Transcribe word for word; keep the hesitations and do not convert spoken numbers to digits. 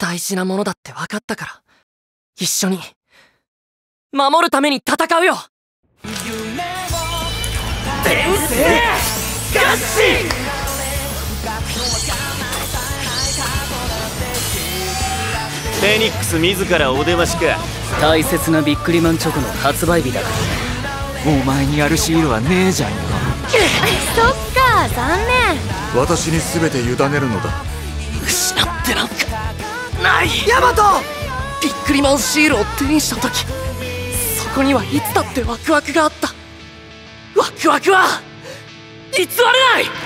大事なものだって分かったから、一緒に守るために戦うよ。天性ガッシー。 フェニックス自らお出ましか。 大切なビックリマンチョコの発売日だからね。 お前にやるシールはねえじゃんよ。 そっか、残念。 私に全て委ねるのだ。 失ってなんかない。ヤマト、ビックリマンシールを手にした時、そこにはいつだってワクワクがあった。ワクワクは偽れない。